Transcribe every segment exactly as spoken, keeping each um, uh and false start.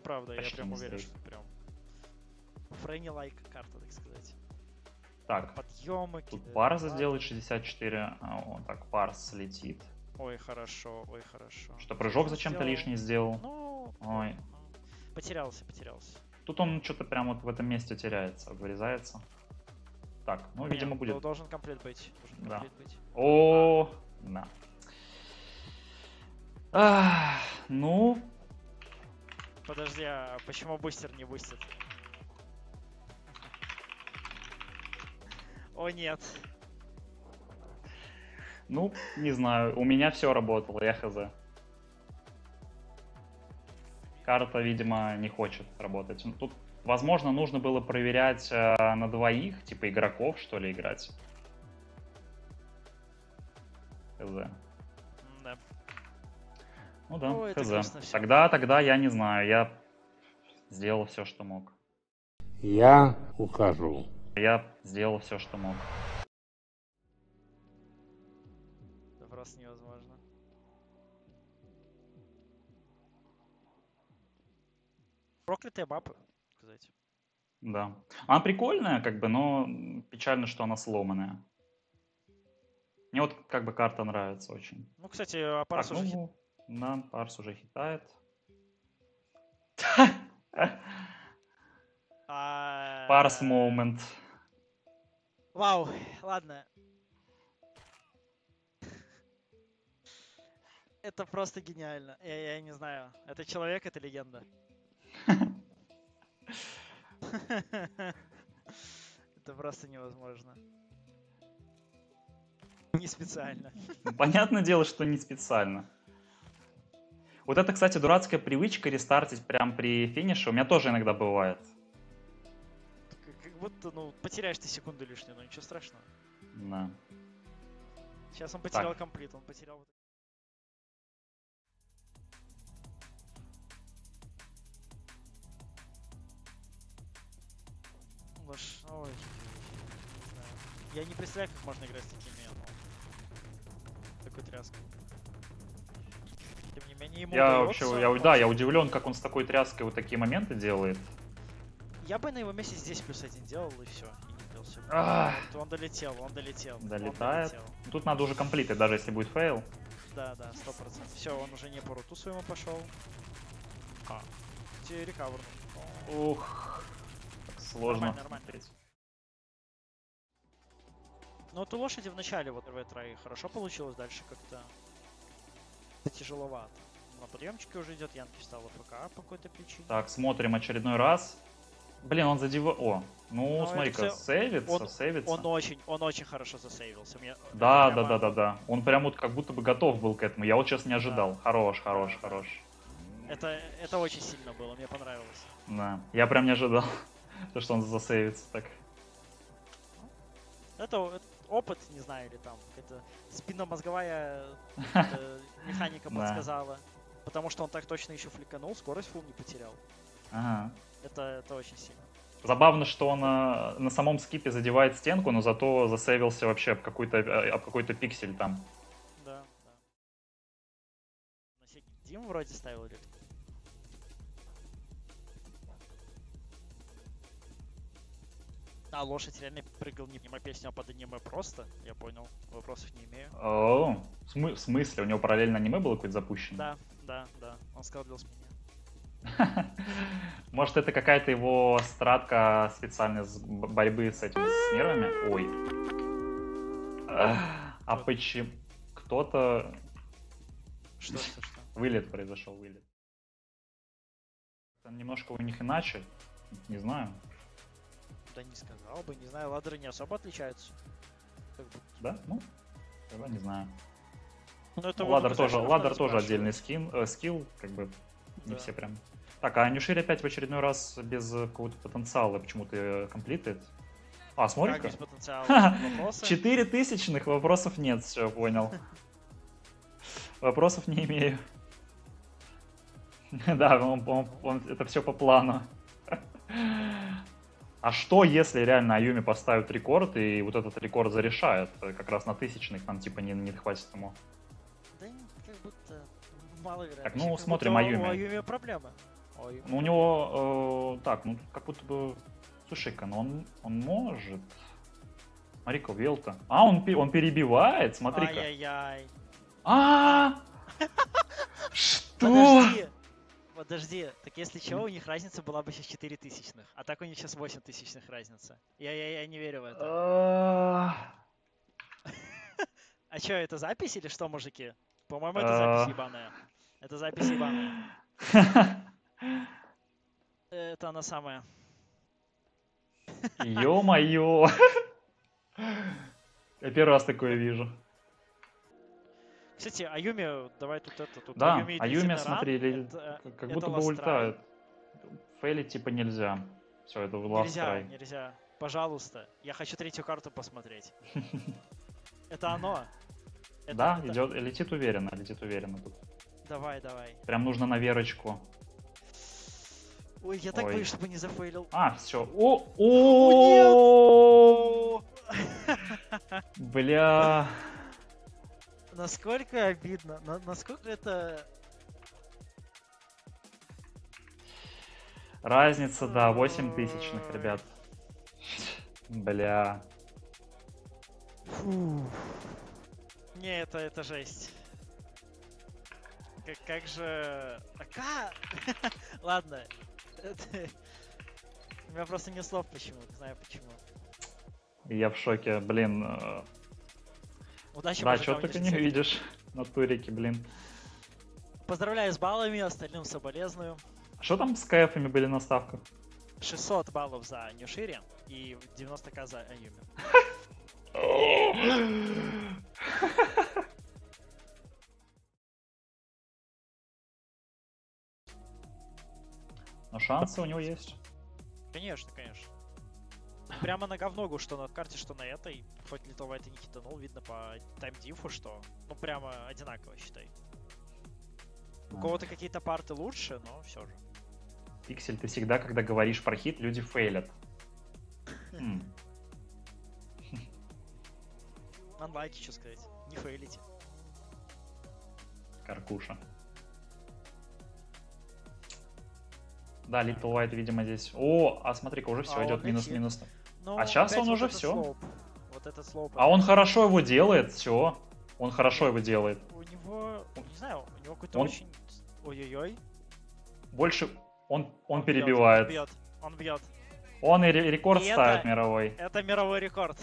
правда, я Почти прям не уверен, стоит. что прям фрейни-лайк карта, так сказать. Так, Подъемы, тут кидают Парс ладно. сделает шестьдесят четыре. А, вот так, Парс летит. Ой, хорошо, ой, хорошо. Что, прыжок Он зачем-то сделал- лишний сделал? Ну, Ой. ну, потерялся, потерялся. Тут он что-то прям вот в этом месте теряется, вырезается. Так, ну, Не, видимо, будет. Должен комплект быть. Должен Да. комплект быть. О, да. Ах, ну, Подожди, а почему бустер не бустит? О, нет. ну, не знаю. У меня все работало, я хз. Карта, видимо, не хочет работать. Ну, тут, возможно, нужно было проверять э, на двоих, типа игроков, что ли, играть. Хз. Да. Ну да, Ой, это хз. грустно всё. Тогда, тогда я не знаю, я сделал все, что мог. Я ухожу. Я сделал все, что мог. Это просто невозможно. Проклятые бабы, сказать. Да. Она прикольная, как бы, но печально, что она сломанная. Мне вот как бы карта нравится очень. Ну, кстати, а Парс Так, уже хит- ну, да, Парс уже хитает. А, Парс момент. Вау, ладно. Это просто гениально. Я, я не знаю. Это человек, это легенда. Это просто невозможно. Не специально. Ну, понятное дело, что не специально. Вот это, кстати, дурацкая привычка рестартить прям при финише. У меня тоже иногда бывает. Как, как будто, ну, потеряешь ты секунду лишнюю, но ничего страшного. Да. Сейчас он потерял Так. комплит, он потерял... вот- Лош- Ой, не знаю. Я не представляю, как можно играть с такими, ну, такой тряской. Тем не менее, ему Я удается, вообще, я, он да, я всё- удивлен, как он с такой тряской вот такие моменты делает. Я бы на его месте здесь плюс один делал, и все. И не бился. Ах. Вот он долетел, он долетел. он Долетает. долетел. Тут надо уже комплитить, даже если будет фейл. Да, да, сто процентов. Все, он уже не по руту своему пошел. А, тебе рекавер. Ух, так сложно. Нормально, нормально. смотреть. Ну вот у лошади в начале вот первый трай хорошо получилось, дальше как-то тяжеловато. На подъемчике уже идет, Янки встал в ФК по какой-то причине. Так, смотрим очередной раз. Блин, он задев... О, ну, Ну, смотри-ка, это всё- сейвится, он- сейвится. Он очень, он очень хорошо засейвился. Мне, Да, это да, прямо- да, да, да. Он прям вот как будто бы готов был к этому. Я вот сейчас не ожидал. Хорош, хорош, Да, да. хорош. Это, это очень сильно было, мне понравилось. Да, я прям не ожидал, то, что он засейвится так. Это, это опыт, не знаю, или там какая-то спинномозговая э, механика Да. подсказала. Потому что он так точно еще фликанул, скорость фул не потерял. Ага. Это, это очень сильно. Забавно, что он э, на самом скипе задевает стенку, но зато засейвился вообще об какой-то э, об какой-то пиксель там. Да, да. На всякий Дим вроде ставил или кто? А, лошадь реально прыгал не мимо песню, а под аниме просто. Я понял. Вопросов не имею. О, в смы- в смысле? У него параллельно аниме было какое-то запущено? Да, да, да. Он сказал для меня. Может, это какая-то его стратка специальная с б- борьбы с этими с нервами? Ой. А Что? почему? Кто-то... Что, что, что? Вылет произошел, вылет. Там немножко у них иначе. Не знаю. Да не сказал бы, не знаю, ладеры не особо отличаются. Как бы. Да? Ну, тогда не знаю. Ну, это Ну, вот ладер обязательно тоже, надо ладер тоже спрашивать. отдельный скин, э, скилл, как бы не Да. все прям. Так, а Нюширь опять в очередной раз без э, какого-то потенциала почему-то комплитает. А, Как смотри-ка. без потенциала? Ха-ха. Вопросы? Четыре тысячных, вопросов нет, все, понял. Вопросов не имею. Да, он- он- он- это все по плану. А что, если реально Аюми поставит рекорд, и вот этот рекорд зарешает? э, Как раз на тысячных нам типа не, не хватит ему. Да как будто маловероятно. Так, ну, Как смотрим будто Аюми. У Аюми проблемы. Ой. Ну, у него, э, так, ну, как будто бы... Слушай-ка, ну он, он может... Смотри-ка, Велта. А, он, пе- он перебивает, смотри-ка. Ай-яй-яй. А, что? Подожди. Подожди. Так если чего, у них разница была бы сейчас четыре тысячных. А так у них сейчас восемь тысячных разница. Я, я, я не верю в это. А, А что, это запись или что, мужики? По-моему, это А. запись ебаная. Это запись ебаная. Это она самая. Ё-моё. Я первый раз такое вижу. Кстати, Аюми, давай тут это, тут Да, Аюми и Аюми, длительный смотри, ран, ли- это- как, как это будто бы last ультает. Фейлить типа нельзя. Все, это last Нельзя, try. нельзя. Пожалуйста. Я хочу третью карту посмотреть. Это оно. Это- Да, это- идет, летит уверенно, летит уверенно тут. Давай, давай. Прям нужно на верочку. Ой, я так Ой. боюсь, чтобы не зафейлил. А, все. О, о, бля. Насколько обидно. на- насколько это... Разница, да, восемь тысячных, ребят. Бля. Фу. Не, это, это жесть. Как, как же... А ка- Ладно. Это- У меня просто не слов почему, не знаю почему. Я в шоке, блин. э, Удачи, Да, мужикам, что ты не держите. видишь на турике, блин. Поздравляю с баллами, остальным соболезную. Что там с кайфами были на ставках? шестьсот баллов за Нюшири и девяносто тысяч за Аюми. Но шансы у него есть. Конечно, конечно. Прямо на говногу, что на карте, что на этой. Хоть Little White и не хитанул, видно по тайм-дифу, что ну прямо одинаково, считай. У А. кого-то какие-то парты лучше, но все же. Пиксель, ты всегда, когда говоришь про хит, люди фейлят. М, Анлайки, что сказать. Не фейлите. Каркуша. Да, Little White, видимо, здесь... О, а смотри-ка, уже все, А идет он минус летит. минус. Ну, А щас опять он вот уже этот всё. слоуп. Вот этот слоуп. А он опять. хорошо его делает, все. Он хорошо его делает. У него, не знаю, у него какой-то Он- очень... Ой-ой-ой. Больше он, он бьёт, перебивает. Он бьет, он бьет. Он и ре- рекорд И ставит это- мировой. Это мировой рекорд.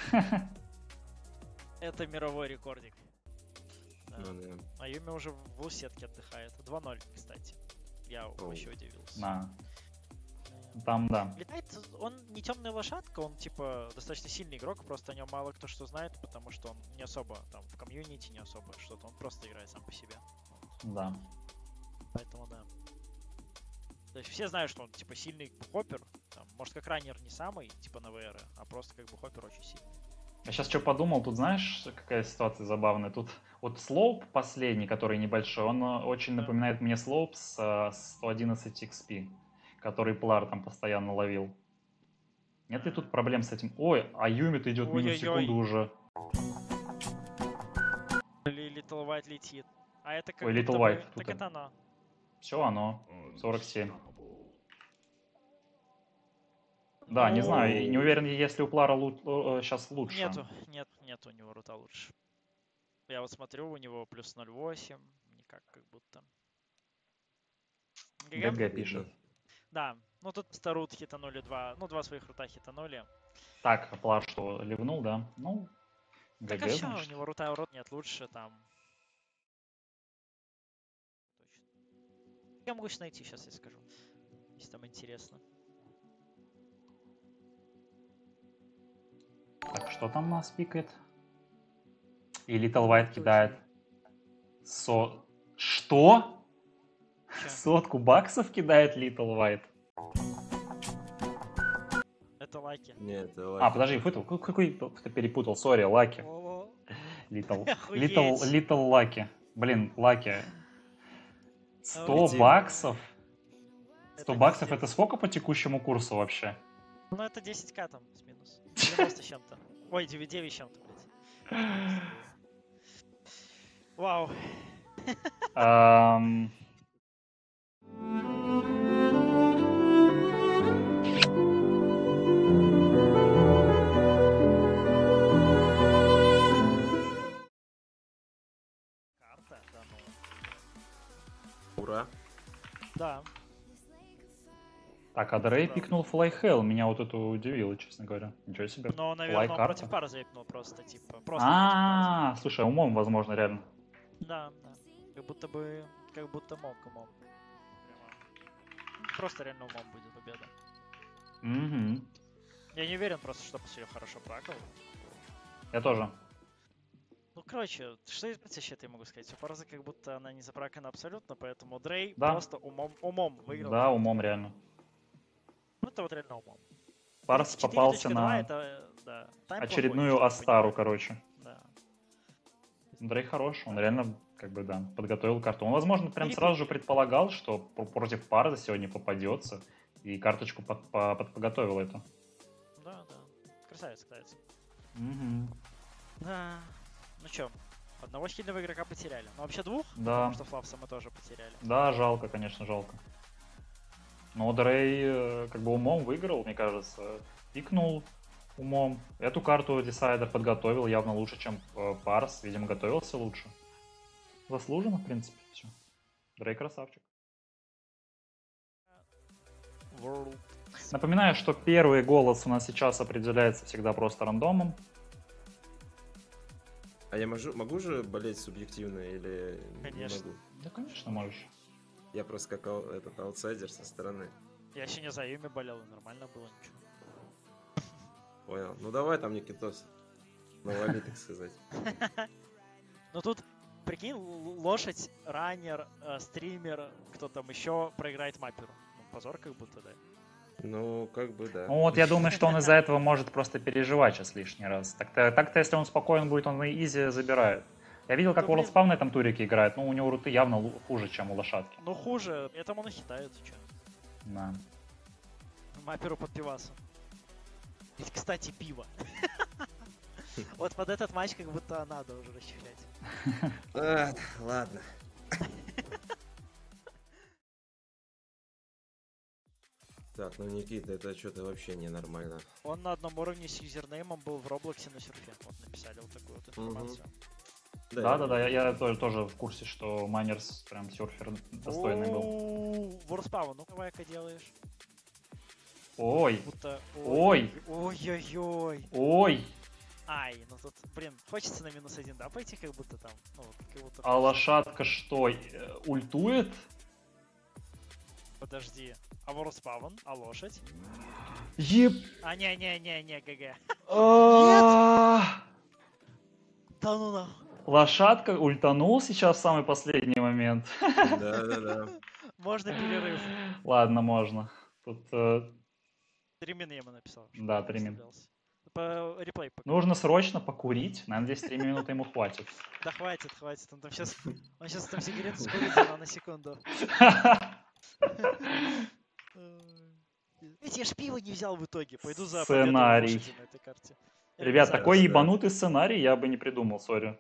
Это мировой рекордик. Да. Ну да. А Юми уже в усетке отдыхает. два ноль, кстати. Я Оу. вообще удивился. На. Э, Там, да. Летает, он не темная лошадка, он типа достаточно сильный игрок, просто о нем мало кто что знает, потому что он не особо там в комьюнити, не особо что-то, он просто играет сам по себе. Да. Поэтому да. То есть все знают, что он типа сильный хоппер, там, может как раннер не самый, типа на ВР, а просто как бы хоппер очень сильный. Я сейчас что подумал, тут знаешь, какая ситуация забавная? Тут вот слоуп последний, который небольшой, он э, очень Да. напоминает мне слоуп с э, сто одиннадцать икс пи, который Плар там постоянно ловил. Нет ли тут проблем с этим? Ой, а Юмит идет минус Ой-ой-ой. секунду уже. Или Little White летит. А это как Ой, Little будто бы- White, Так тут это она. Все, оно. сорок семь. Да, не знаю, и не уверен, если у Плара сейчас лучше. Нету, нет, нет у него рута лучше. Я вот смотрю, у него плюс ноль восемь, никак как будто. ГГ? ГГ пишет. Да, ну тут старут хитанули два, ну два своих рута хитанули. Так, а Плар что, ливнул, да? Ну, Так ГГ, а все, у значит. него рута рот нет лучше там. Точно. Я могу сейчас найти, сейчас я скажу, если там интересно. Так, что там нас пикает? И Little White кидает. Со... Что? Чё? Сотку баксов кидает Little White? Это лайки. Нет, это А, лайк. подожди, Фытл, какой, какой ты перепутал? Сори, Лаки. О, Little, Охуеть. Little, Little Лаки. Блин, Лаки. сто Летит. баксов? сто Это баксов пиздец. это сколько по текущему курсу вообще? Ну это десять ка там с минус. девяносто с чем-то. Ой, девять девять с чем-то, блядь. Вау. Ам, Ура. Да. Так, а Дрей Да. пикнул Fly Hell. Меня вот это удивило, честно говоря. Ничего себе. Но, наверное, он карта. против пары заипнул просто, типа. Просто против пары. А, слушай, умом, возможно, реально. Да, да. Как будто бы, как будто мог умом. Прямо. Просто реально умом будет победа. Угу. Я не уверен просто, что Пасулев хорошо пракал. Я тоже. Ну, короче, что из защиты я могу сказать? У Парза как будто она не запракана абсолютно, поэтому Дрей Да. просто умом, умом выиграл. Да, умом реально. Ну, это вот реально умом. Парс четыре попался точка два на это, да, тайм очередную плохой, Астару, чтобы короче. понимать. Да. Дрей хорош, он реально, как бы, да, подготовил карту. Он, возможно, прям Перепи- сразу же предполагал, что пр- против Парза сегодня попадется, и карточку под, по- под- подготовил эту. Да, да. Красавец, красавец. Мгм. Да. Ну чё, одного сильного игрока потеряли. Ну, вообще двух, Да. потому что Флавса мы тоже потеряли. Да, жалко, конечно, жалко. Но Дрей, э, как бы, умом выиграл, мне кажется. Пикнул умом. Эту карту Десайдер подготовил явно лучше, чем э, Парс. Видимо, готовился лучше. Заслуженно, в принципе, все. Дрей красавчик. World. Напоминаю, что первый голос у нас сейчас определяется всегда просто рандомом. А я могу, могу же болеть субъективно или Конечно. не могу? Да, конечно, можешь. Я просто как ау- этот аутсайдер со стороны. Я еще не за Юми болел, и нормально было, ничего. Понял. Ну давай там, Никитос. Налови, так сказать. Ну тут, прикинь, л- лошадь, раннер, э, стример, кто там еще проиграет мапперу. Ну, позор как будто, да. Ну, как бы да. Ну вот я думаю, что он из-за этого может просто переживать сейчас лишний раз. Так-то, так-то если он спокоен будет, он и изи забирает. Я видел, как Ну, блин. World Spawn на этом турике играет, ну у него руты явно лу- хуже, чем у лошадки. Ну хуже, этому он и хитает, че. Да. Мапперу под пивасом. Ведь, кстати, пиво. Вот под этот матч как будто надо уже расчехлять. А, ладно. Так, ну Никита, это что-то вообще ненормально. Он на одном уровне с юзернеймом был в Роблоксе на серфе. Вот написали вот такую вот информацию. Да-да-да, я, я тоже, тоже в курсе, что Майнерс прям серфер достойный был. Оу, Ворспава, ну давай-ка делаешь. Ой, Будто... Ой. Ой-ой-ой. ой, Ай, ну тут, блин, хочется на минус один, да, пойти, как будто там, ну, как будто... а лошадка что, э, ультует? Подожди. А Ворспавн? А лошадь? Еп... А, не-не-не-не, ГГ. А, Да ну нахуй. Лошадка ультанул сейчас в самый последний момент. Да-да-да. Можно перерыв. Ладно, можно. Тут э, Три мины я ему написал. чтобы Да, он три мин. расслаблялся. По реплей пока. нужно срочно покурить. Наверное, здесь три минуты ему хватит. Да хватит, хватит. Он там сейчас, он сейчас там сигарету скурит за на секунду. Ведь я ж пиво не взял в итоге. Пойду за победой Сценарий. лошади на этой карте. Ребят, Реализация. такой да. ебанутый сценарий я бы не придумал, сори.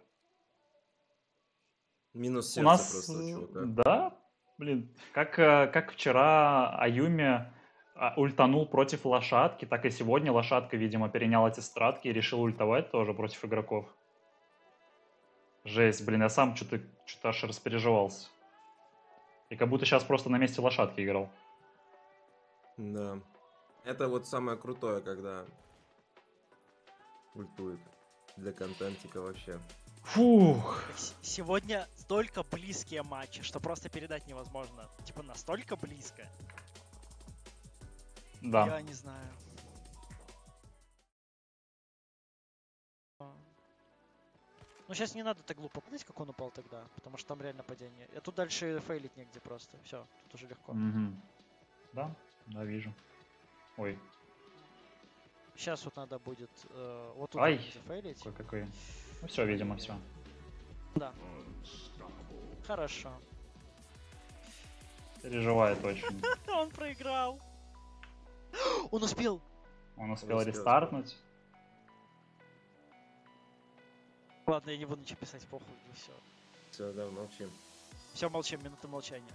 Минус У сердце нас, просто у э, чувака. да, блин, как, э, как вчера Аюми а, ультанул против лошадки, так и сегодня лошадка, видимо, перенял эти стратки и решил ультовать тоже против игроков. Жесть, блин, я сам что-то что-то аж распереживался. И как будто сейчас просто на месте лошадки играл. Да. Это вот самое крутое, когда ультует. Для контентика вообще. Фух. С- Сегодня столько близкие матчи, что просто передать невозможно. Типа настолько близко. Да. Я не знаю. Ну сейчас не надо так глупо падать, как он упал тогда, потому что там реально падение. А тут дальше фейлить негде просто. Все, тут уже легко. Мгм. Да, да, вижу. Ой, Сейчас вот надо будет э, вот тут Ай. надо зафейлить. какой какой. Ну все, видимо, все. Да. Хорошо. Переживает очень. Он проиграл. Он успел. Он успел успел, рестартнуть. Ладно, я не буду ничего писать, похуй, все. Все, да, молчим. Все, молчим, минута молчания.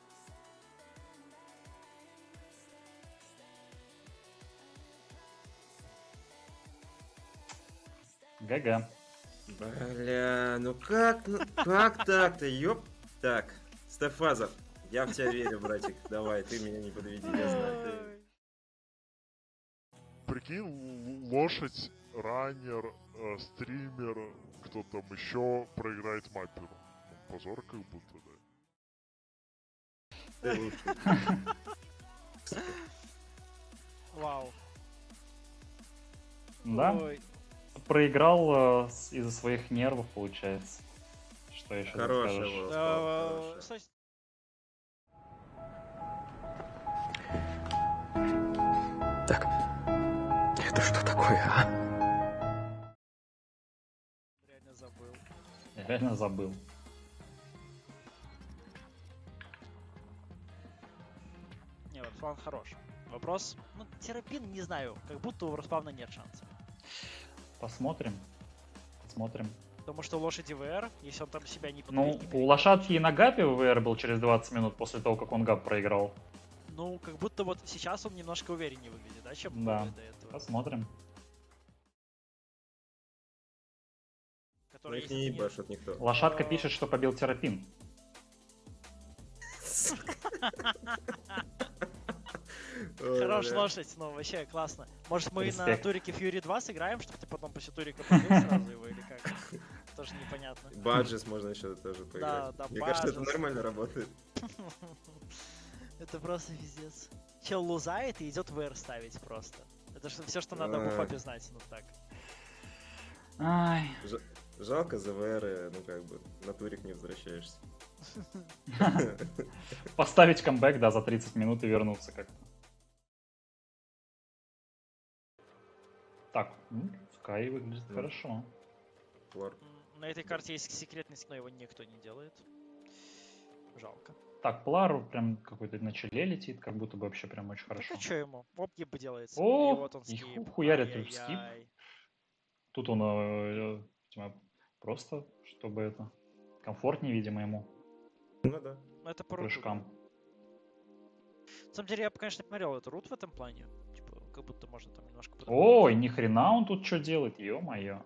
ГГ. Бля, ну как, ну как так-то, ёп. Так, Стефазов, Я в тебя верю, братик. Давай, ты меня не подведи, я знаю. Ты... Прикинь, л- лошадь, раннер, э, стример, кто там еще проиграет мапперу. Ну, позор как будто, да. ты лучший. Вау. Да, Ой. проиграл э, с- из-за своих нервов, получается. Что еще тут Хорошая скажешь? была. Да, хорошая. кстати, Это что такое, а? реально забыл. Я реально забыл. Не, вот план хорош. Вопрос, ну, терапин, не знаю, как будто у Роспавна нет шансов. Посмотрим. Посмотрим. Потому что у лошади ВР, если он там себя не Ну, подвинет, не у переиграет, лошадки и на гапе ВР был через двадцать минут после того, как он гап проиграл. ну, как будто вот сейчас он немножко увереннее выглядит, да, чем Да. было до этого. Посмотрим. Ну Который их есть не нет. ебашит никто. Лошадка А. пишет, что побил терапин. Ой, Хорош бля. лошадь, ну, вообще классно. Может, мы на Респект. турике Фьюри два сыграем, чтобы ты потом после турика побил сразу его, или как? Тоже непонятно. Баджес можно еще тоже поиграть. да, Мне кажется, это Баджес. нормально работает. Это просто пиздец. Чел лузает и идет ВР ставить просто. Это все, что надо в А. Уфапе знать, ну так. Ай. Жалко за ВР, ну как бы, на турик не возвращаешься. Поставить камбэк, да, за тридцать минут и вернуться как-то. Так, ну, Скай выглядит Ну. хорошо. Плар. М, На этой карте есть секретный скин, но его никто не делает. Жалко. Так, Плар прям какой-то на челе летит, как будто бы вообще прям очень хорошо. Так а чё ему? Оп, гиб делается. О, И вот он и скип. ху- хуярит в скип. Ай-яй-яй. Тут он э, видимо, просто, чтобы это комфортнее, видимо, ему Ну да. Ну это по руту, прыжкам. да. На самом деле, я бы, конечно, посмотрел это рут в этом плане. Типа, как будто можно там немножко Ой, ни хрена он тут что делает, ё-моё.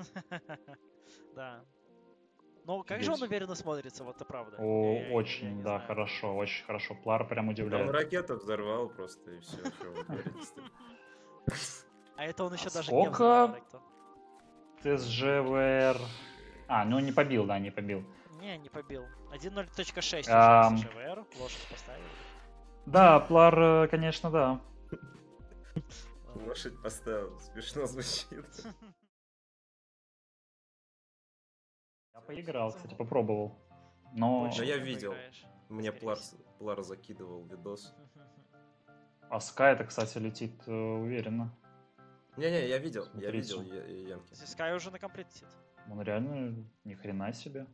Да. Ну, как же он Офигеть. уверенно смотрится, вот это правда. О, Я- я- я очень, не да, знаю. хорошо, очень хорошо. Плар прям Там удивляет. ракету взорвал просто и все. А это он еще А даже не сколько? взорвал ректор. ТСЖВР. А, ну не побил, да, не побил. Не, не побил. один ноль точка шесть Ам. уже ЖВР, лошадь поставили. Да, Плар, э, конечно, да. Лошадь поставил. Смешно звучит. Я поиграл, кстати, попробовал. Но Больше Да я не видел. поиграешь. Мне Скорее Плар, всего. Плар закидывал видос. Аска это, кстати, летит э, уверенно. Не-не, я видел, я Смотрите. видел Я- Я- Янки. Здесь Скай уже на комплект сидит. Он реально ни хрена себе.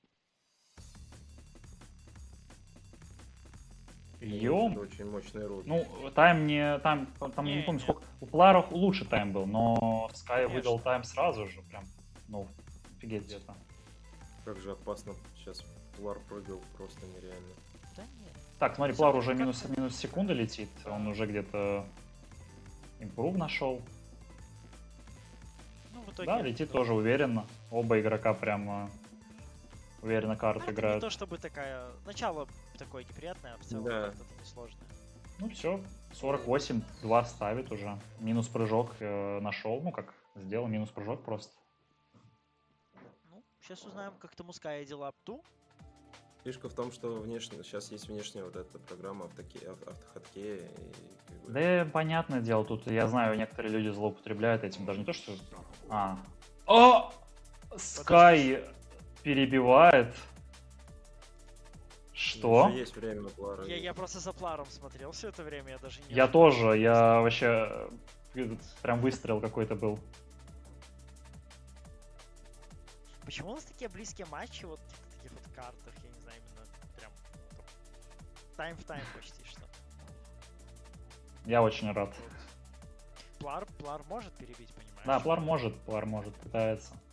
Ём. Это очень мощный рут. Ну, тайм не... Там, там Не, не помню, не. сколько... У Плара лучше тайм был, но Скай Конечно. выдал тайм сразу же, прям. Ну, офигеть где-то. Как же опасно сейчас Плар прыгал, просто нереально. Да нет. Так, смотри, Всё, Плар уже как-то- минус, минус секунда летит. Он уже где-то импрув нашел. Ну, в итоге... Да, летит тоже уверенно. Оба игрока прям уверенно Ну, карту это не играют. то чтобы такая... Начало такое неприятное, а в целом Да. как-то несложное. Ну все, сорок восемь, два ставит уже. Минус прыжок э, нашел, ну как, сделал минус прыжок просто. Ну, сейчас узнаем, как там у Ская дела Апту. Фишка в том, что внешне, сейчас есть внешняя вот эта программа автоке, ав- автохатке. И, как бы, Да, понятное дело, тут я знаю, некоторые люди злоупотребляют этим, даже не то, что... А. О! Скай перебивает. Что? уже есть время на Плара. Я, я просто за Пларом смотрел все это время, я даже не... Я ожидал. тоже, я вообще... э, Прям выстрел какой-то был. Почему у нас такие близкие матчи вот в таких вот картах, я не знаю, именно прям тайм в тайм почти что. Я очень рад. Вот. Плар, Плар может перебить, понимаешь? Да, Плар может, Плар может, пытается.